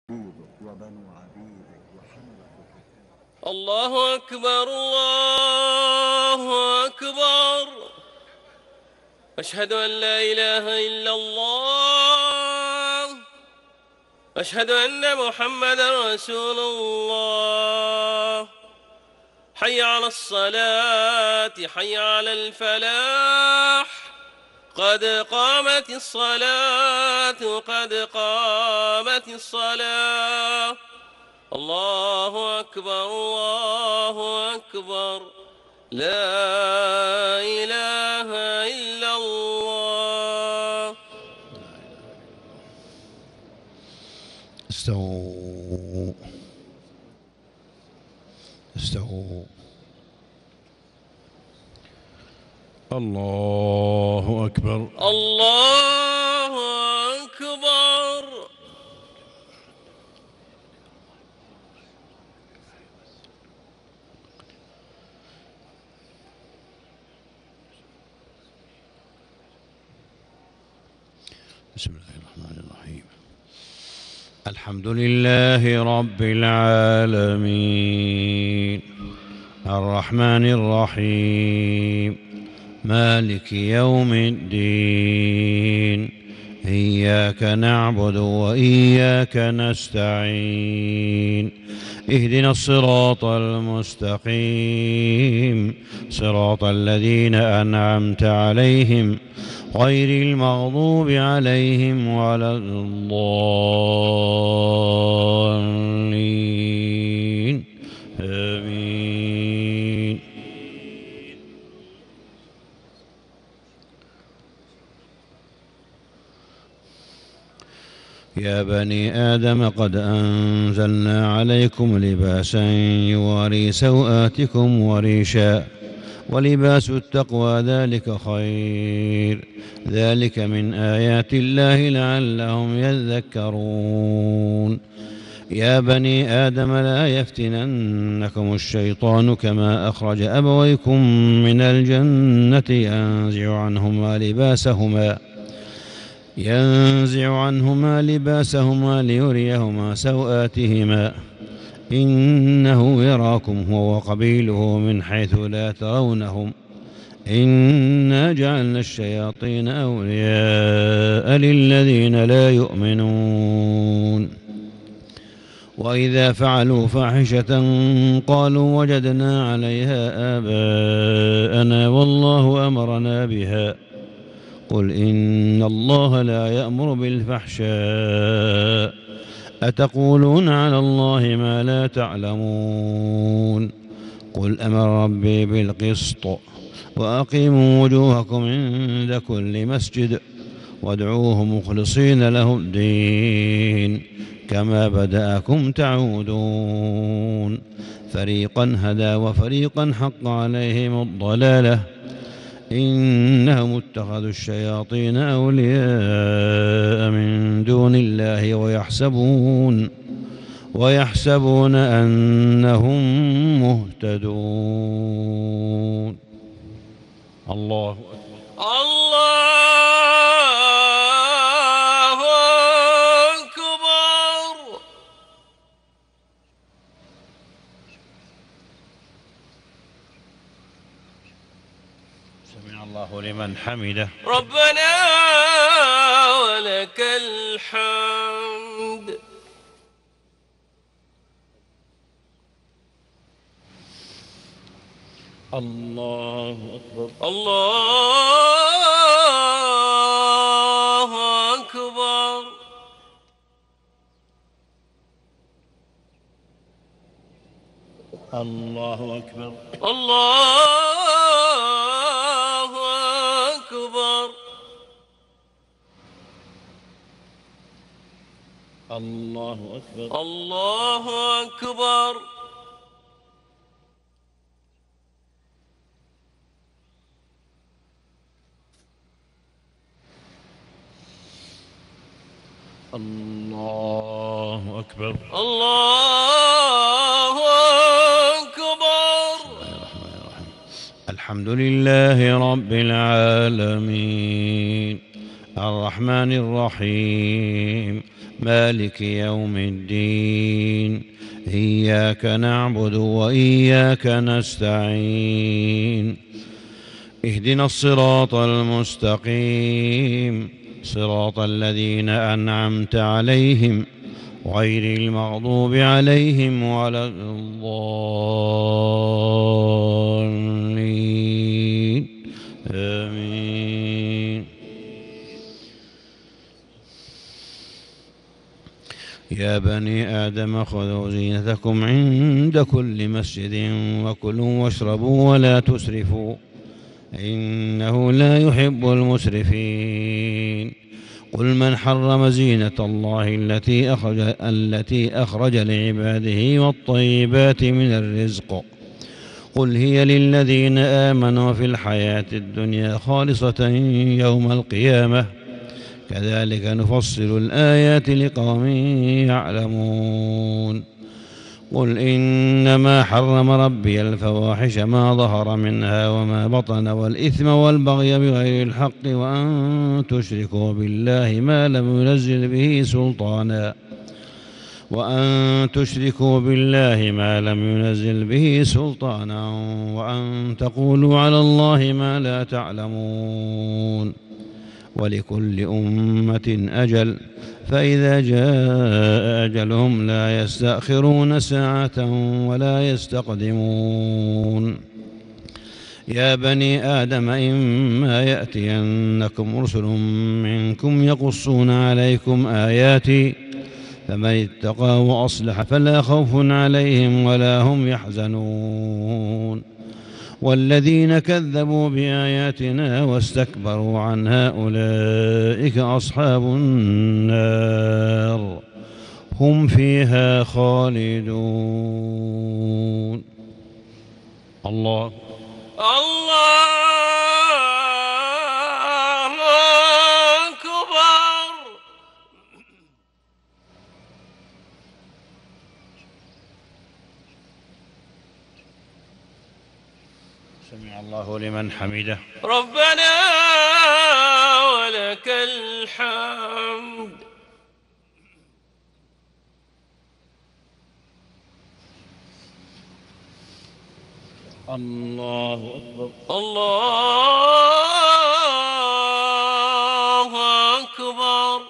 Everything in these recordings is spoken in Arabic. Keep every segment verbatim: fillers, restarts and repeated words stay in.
وبنو عبيدك وحملتك. الله أكبر الله أكبر. أشهد أن لا إله إلا الله. أشهد أن محمدا رسول الله. حي على الصلاة حي على الفلاح. قد قامت الصلاة قد قامت الصلاة. الله أكبر الله أكبر. لا إله إلا الله. استووا استووا. الله أكبر الله أكبر. بسم الله الرحمن الرحيم. الحمد لله رب العالمين الرحمن الرحيم مالك يوم الدين. إياك نعبد وإياك نستعين. اهدنا الصراط المستقيم صراط الذين أنعمت عليهم غير المغضوب عليهم ولا الضالين. آمين. يا بني آدم قد أنزلنا عليكم لباسا يواري سوآتكم وريشا ولباس التقوى ذلك خير. ذلك من آيات الله لعلهم يذكرون. يا بني آدم لا يفتننكم الشيطان كما أخرج أبويكم من الجنة ينزع عنهما لباسهما ينزع عنهما لباسهما ليريهما سوآتهما إنه يراكم هو وقبيله من حيث لا ترونهم إنا جعلنا الشياطين أولياء للذين لا يؤمنون. وإذا فعلوا فاحشة قالوا وجدنا عليها آباءنا والله أمرنا بها. قل إن الله لا يأمر بالفحشاء أتقولون على الله ما لا تعلمون. قل أمر ربي بالقسط وأقيموا وجوهكم عند كل مسجد وادعوه مخلصين له الدين كما بدأكم تعودون. فريقا هدى وفريقا حق عليهم الضلالة إنهم اتخذوا الشياطين أولياء من دون الله ويحسبون ويحسبون أنهم مهتدون. الله أكبر. الله أكبر. سمع الله لمن حمده. ربنا ولك الحمد. الله أكبر. الله أكبر. الله أكبر. الله أكبر. الله أكبر. الله أكبر. الله أكبر. الله أكبر. الحمد لله رب العالمين الرحمن الرحيم مالك يوم الدين. إياك نعبد وإياك نستعين. اهدنا الصراط المستقيم، صراط الذين أنعمت عليهم غير المغضوب عليهم ولا الضالين. آمين. يا بني آدم خذوا زينتكم عند كل مسجد وكلوا واشربوا ولا تسرفوا إنه لا يحب المسرفين. قل من حرم زينة الله التي أخرج, التي أخرج لعباده والطيبات من الرزق قل هي للذين آمنوا في الحياة الدنيا خالصة يوم القيامة كذلك نفصل الآيات لقوم يعلمون. قل إنما حرم ربي الفواحش ما ظهر منها وما بطن والإثم والبغي بغير الحق وأن تشركوا بالله ما لم ينزل به سلطانا وأن تشركوا بالله ما لم ينزل به سلطانا وأن تقولوا على الله ما لا تعلمون. ولكل أمة أجل فإذا جاء أجلهم لا يستأخرون ساعة ولا يستقدمون. يا بني آدم إما يأتينكم رسل منكم يقصون عليكم آياتي فمن اتقى وأصلح فلا خوف عليهم ولا هم يحزنون. والذين كذبوا بآياتنا واستكبروا عنها أولئك أصحاب النار هم فيها خالدون. الله الله أكبر. سمع الله لمن حمده. ربنا ولك الحمد. الله أكبر. الله أكبر.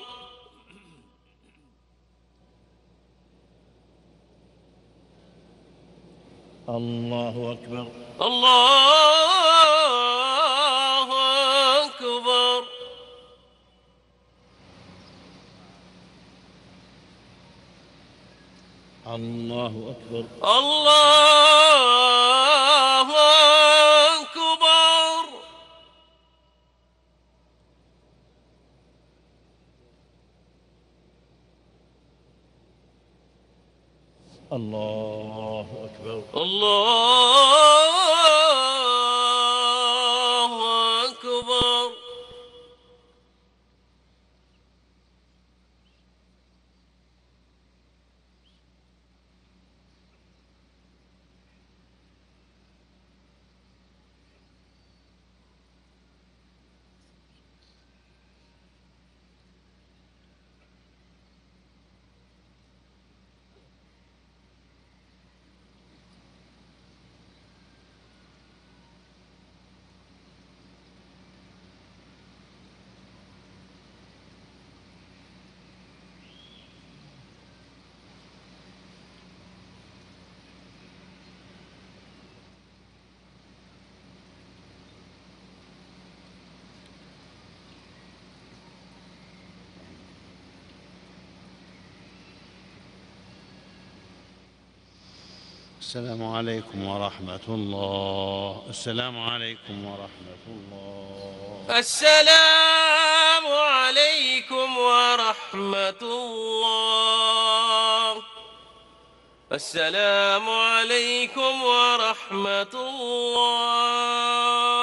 الله أكبر. الله أكبر. الله أكبر. الله أكبر. الله أكبر. الله أكبر. السلام عليكم ورحمة الله. السلام عليكم ورحمة الله. السلام عليكم ورحمة الله. السلام عليكم ورحمة الله.